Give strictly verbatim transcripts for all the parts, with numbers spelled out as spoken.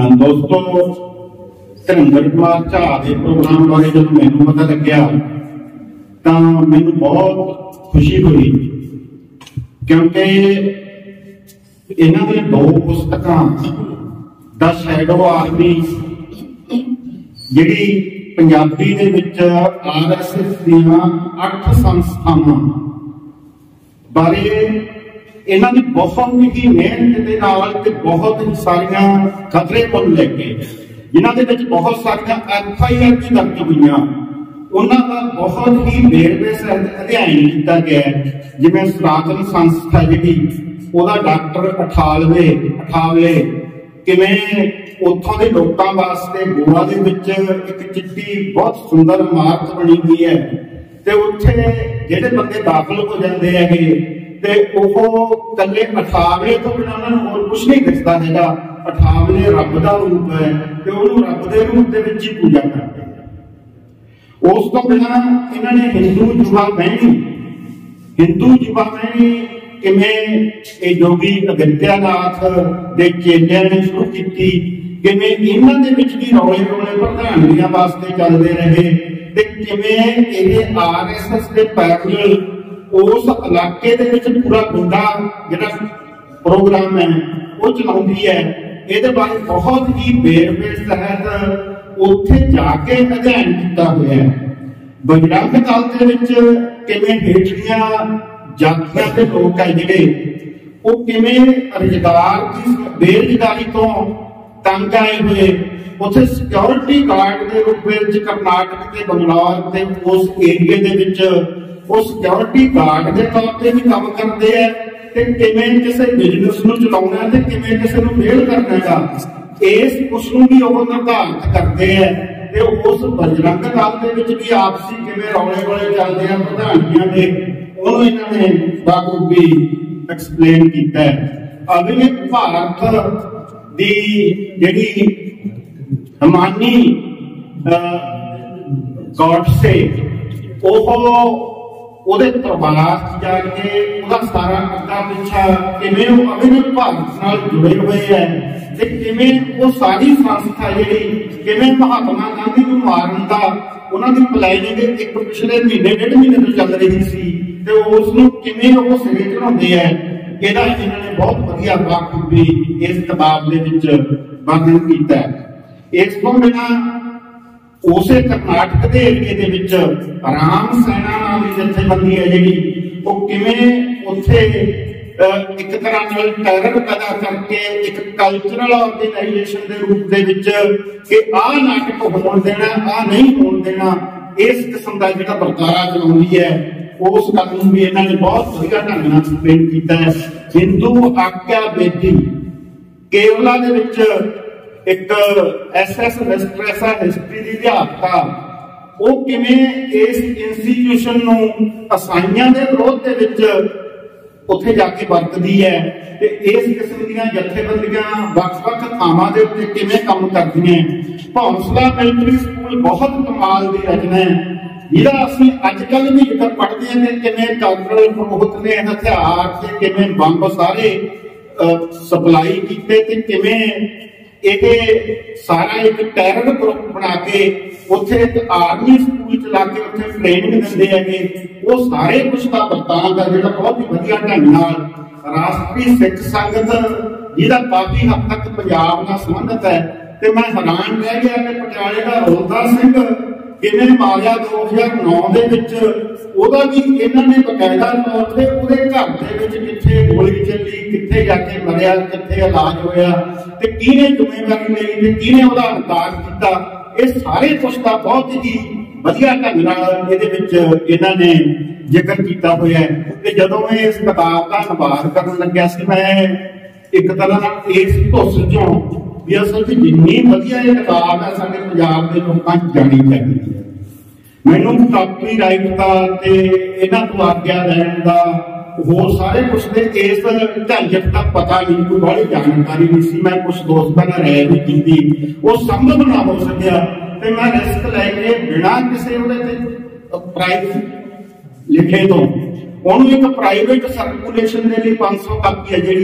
दोस्तों धर्मवीर कुमार झा के प्रोग्राम बारे जब मैनू पता लग्या तो मैनू बहुत खुशी हुई, क्योंकि इन्हां दी दो पुस्तकां द शैडो आर्मी जिहड़ी पंजाबी दे विच आर एस एस दीआं अठ संस्थावां बारे इन्हां दी बहुत ही मेहनत दे नाल ते बहुत ही सारियां खतरे को लेके जिन्हां दे विच बहुत सारियां एफ आई आर भी दर्ज हुईयां, उन्हां दा बहुत ही वेरवे सहित अध्ययन किया गया। जिवें सनातन संस्था जिहड़ी ओहदा डॉक्टर अठालवे अठावले किवें उत्थों के लोगों वास्ते गोवा दे विच एक चिट्टी बहुत सुंदर इमारत बनी हुई है, ते उत्थे जिहड़े बंदे दाखल हो जाते हैं ते ओह कल्ले अठावले तो बिना उन्होंने होर कुछ नहीं दिसदा हैगा। अठावले रब दा रूप है ते उहनूं रब दे रूप दे विच ही पूजा करते हैं। उस तो बिना इन्होंने हिंदू युवा बहनी हिंदू युवा बहनी किवें योगी आदित्यनाथ दे चेलियां ने शुरू की, किवें इन्हां दे विच भी रौले रौले प्रधानियां वास्ते चलते रहे ते किवें इह आर एस एस के पैरल उस इलाके दे विच पूरा गुंडा जिहड़ा प्रोग्राम है वो चलाउंदी है। इहदे बारे बहुत ही वेरवे सहित उत्थे जाके अध्ययन किया हुआ है। बजरंग दल दे विच किवें हेठलियां जातियां दे लोग है जिहड़े वो किवें रोजगार की बेरोजगारी तो तंग आए हुए उत्थे सिक्योरिटी गार्ड के रूप में कर्नाटक के बंगलौर के उस एरिए दे विच वो सिक्योरिटी गार्ड के तौर पर भी काम करते हैं ते किवें किसी बिजनेस नूं चलाउणा ते किवें किसी नूं फेल करना गा इस कुछ नूं भी वो निर्धारित करते हैं। ते उस बजरंग दल दे विच भी आपसी किवें रौले रौले चलदे हैं प्रधानियां दे उहनूं इन्हां ने बाखूबी एक्सप्लेन कीता है। अगले भारत दी जिहड़ी हमानी गॉडसे ओह ਉਹਦੇ ਪਰਿਵਾਰ ਜਾके ਉਹਦਾ ਸਾਰਾ ਅੱਗਾ ਪਿੱਛਾ ਕਿਵੇਂ ਉਹ ਅਭਿਨਵ ਭਾਰਤ ਨਾਲ ਜੁੜੇ ਹੋਏ ਹੈ ਤੇ ਕਿਵੇਂ ਉਹ ਸਾਰੀ ਸੰਸਥਾ ਜਿਹੜੀ ਕਿਵੇਂ ਮਹਾਤਮਾ ਗਾਂਧੀ ਨੂੰ ਮਾਰਨ ਦਾ ਉਹਨਾਂ ਦੀ ਪਲੈਨਿੰਗ ਇੱਕ ਪਿਛਲੇ ਮਹੀਨੇ ਡੇਢ ਮਹੀਨੇ ਤੋਂ ਚੱਲ ਰਹੀ ਸੀ ਤੇ ਉਸ ਨੂੰ ਕਿਵੇਂ ਉਹ ਸਿਰੇ ਚੜਾਉਂਦੇ ਹੈ, ਇਹਦਾ ਇਹਨਾਂ ਨੇ ਬਹੁਤ ਵਧੀਆ ਬਾਖੂਬੀ ਇਸ ਕਿਤਾਬ ਦੇ ਵਿੱਚ ਵਰਣਨ ਕੀਤਾ ਹੈ। ਇਸ ਤੋਂ ਬਿਨਾਂ उसे कर्नाटक के एरिए दे विच राम सेना नाम की जथेबंदी है जिहड़ी वो किवें उत्थे एक तरह नाल टैरर पैदा करके एक कल्चरल ऑर्गेनाइजेशन के रूप दे विच कि आ नाटक होण देना आ नहीं होण देना इस किस्म का जिहड़ा बर्तारा चलाउंदी है उस गल नूं भी इन्हां ने बहुत वधिया ढंग नाल एक्सप्लेन कीता है। हिंदू आज्ञा बेदी केरला दे विच एक एस एस वेस्ट्रेसा हिस्ट्री की अध्यापका वो किवें इस इंस्टीट्यूशन नूं ईसाइयां दे विरोध दे विच उत्थे जाके वरतदी है ते इस किस्म दीयां जथेबंदियां वख-वख थावां दे उत्ते किवें काम करदियां। हौसला मिलिट्री स्कूल बहुत कमाल दी रचना है जिहदा असीं अजकल भी जिक्र पढ़दे हां कि किवें कर्नल फरोहत ने हथियार ते किवें बंब सारे सप्लाई कीते ते किवें ये सारा एक टैरर ग्रुप बना के उत्थे एक आर्मी स्कूल चला के उत्थे ट्रेनिंग दिंदे हैगे वो सारे कुछ का बर्ताव का जिहड़ा बहुत ही वधिया ढंग नाल राष्ट्रीय सिख संगत जिहदा काफी हद तक पंजाब नाल संबंधित है ते मैं हैरान रह गया कि पटियाले दा रोलदा सिंह किवें मारिया दो हज़ार नौ दे विच ओहदा भी इन्हां ने बकायदा तौर ते ओहदे घर दे विच कित्थे गोली चली कित्थे जाके मरिया कित्थे इलाज होया ते किहने जिम्मेवारी लई ते किहने ओहदा इनकार कीता ये सारे कुछ का बहुत ही वधिया ढंग नाल इहदे विच इन्हां ने जिक्र कीता होया है। ते जदों मैं इस किताब का अनुवाद करन लग्या सी मैं एक तरह नाल इस धुस चों भी असल च जिन्नी वधिया ये किताब है साडे पंजाब दे लोकां जानी चाहिदी है। मैनूं कापीराइट दा ते इन्हां तों आग्या लैण दा होर सारे कुछ दे इस झंझट का पता नहीं, कोई बड़ी जानकारी नहीं सी। मैं कुछ दोस्तों ने राय भी की वो संभव ना हो सकिया ते मैं रिस्क लैके बिना किसी उहदे ते प्राइस लिखे तो उन्होंने एक प्राइवेट सर्कुलेशन के लिए पांच सौ कापी है जी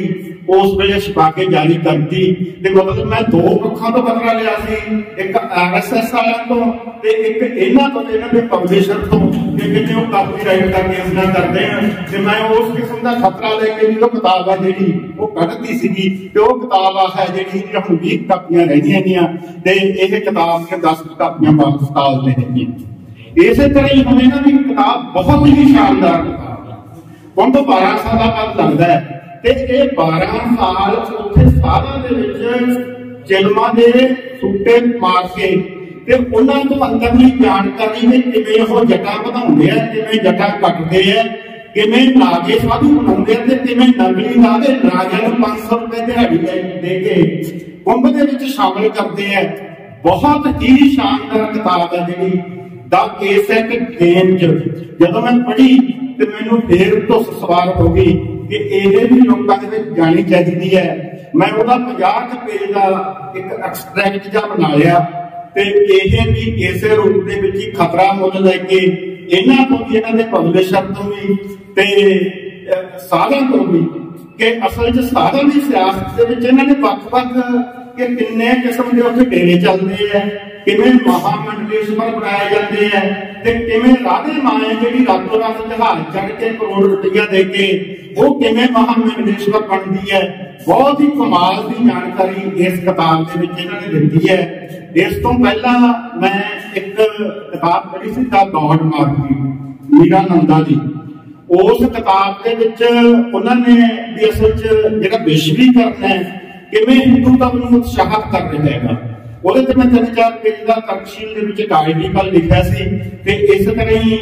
उस वेले छपा के जारी करती। ते मतलब मैं दो पक्षों तो खतरा लिया सी, एक आर एस एस वालों तो ते एक इन्हां तो इन्हां दे पब्लिशर तो कि किते वो कापीराइट का केस ना करते हैं। ते मैं उस किस्म का खतरा लेके भी वो किताब है जिहड़ी वो कढ़ती सीगी ते वो किताब आ है जिहड़ी हुण बीस कापियां रहियां गईयां ते इह किताब ने दस कापियां वापस काल ते रहियां। इसे तरह ही हम इन्हां दी किताब बहुत ही शानदार किताब है। हुण तो बारह साल बाद लगदा है ते ये बारह साल उत्थे सारा दे विच चिलमां दे सूटे मार के ते उन्हां तो अंदरली जानकारी ने किवें ओह जट्टां ਵਧਾਉਂਦੇ आ, किवें जट्टां कटदे आ, किवें नागे साधु बनाਉਂਦੇ आ ते किवें नकली नागे राजा नूं पांच सौ रुपए दिहाड़ी दे के कुंभ दे विच शामिल करदे आ। बहुत ही शानदार किताब है जिहड़ी द केसेट गेम्स। जदों मैं पढ़ी ते मैनूं फिर धुस सवार हो गई कि ये भी लोगों के जानी चाहिए है। मैं वह पचास पेज का एक एक्सट्रैक्ट जा बना लिया ते ये भी इस रूप के ही खतरा मुझ लैके इन्हों को भी इन्होंने पब्लिशर तो भी ते साधन तो भी कि असल च साधन की सियासत के इन्होंने वख-वख कि किन्ने किस्म के उत्थे डेरे चलते हैं, किवें महामंडलेश्वर बनाए जाते हैं ते किवें राधे माए जिहड़ी रातों रात जहाज चढ़ के करोड़ रुपया दे के वो किवें महामंडलेश्वर बनती है। बहुत ही कमाल की जानकारी इस किताब के विच इन्होंने दी है। इस तो पहला मैं एक किताब पढ़ी सी द गॉड मार्केट मीरानंदा जी। उस किताब के विच उन्होंने भी असल च जिहड़ा विश्वीकरण है किवें हिंदूत्व नूं उत्साहित कर रहा है ਉਹਦੇ ਤੇ ਮੈਂ ਤਿੰਨ ਚਾਰ ਪੇਜ ਦਾ ਤਰਕਸ਼ੀਲ ਦੇ ਵਿੱਚ ਇੱਕ ਆਰਟੀਕਲ ਲਿਖਿਆ ਸੀ ਤੇ ਇਸ ਤਰ੍ਹਾਂ ਹੀ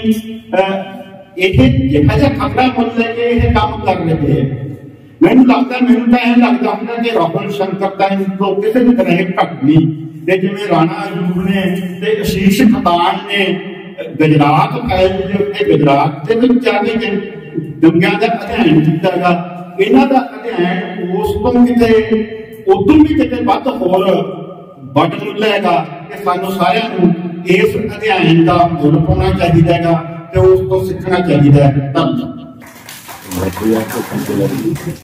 ਇਹ ਜਿਹੜਾ ਜਿਹਾ ਖਤਰਾ ਮੁੱਲ ਲੈ ਕੇ ਇਹ ਕੰਮ ਕਰ ਰਹੇ ਹੈ। ਮੈਨੂੰ ਲੱਗਦਾ ਮੈਨੂੰ ਤਾਂ ਇਹ ਲੱਗਦਾ ਹੁੰਦਾ ਕਿ ਰਾਹੁਲ ਸ਼ੰਕਰ ਦਾ ਇੰਟਰੋ ਕਿਸੇ ਵੀ ਤਰ੍ਹਾਂ ਘੱਟ ਨਹੀਂ ਤੇ ਜਿਵੇਂ ਰਾਣਾ ਅਯੂਬ ਨੇ ਤੇ ਅਸ਼ੀਸ਼ ਖਤਾਨ ਨੇ ਗੁਜਰਾਤ ਫਾਈਲ ਦੇ ਉੱਤੇ ਗੁਜਰਾਤ ਦੇ ਵਿੱਚ ਜਾ ਕੇ ਦੁਨੀਆ ਦਾ ਅਧਿਐਨ ਕੀਤਾ ਗਾ। ਇਹਨਾਂ ਦਾ ਅਧਿਐਨ ਉਸ ਤੋਂ ਕਿਤੇ ਉਦੋਂ ਵੀ ਕਿਤੇ ਵੱਧ ਹੋਰ ਵੱਡ ਮੁੱਲ ਹੈਗਾ ਕਿ ਸਾਨੂੰ ਸਾਰਿਆਂ ਨੂੰ ਇਸ ਅਧਿਐਨ ਦਾ ਮੁੱਲ ਪਾਉਣਾ ਚਾਹੀਦਾ ਹੈਗਾ ਤੇ ਉਸ ਤੋਂ ਸਿੱਖਣਾ ਚਾਹੀਦਾ ਹੈ। ਧੰਨਵਾਦ।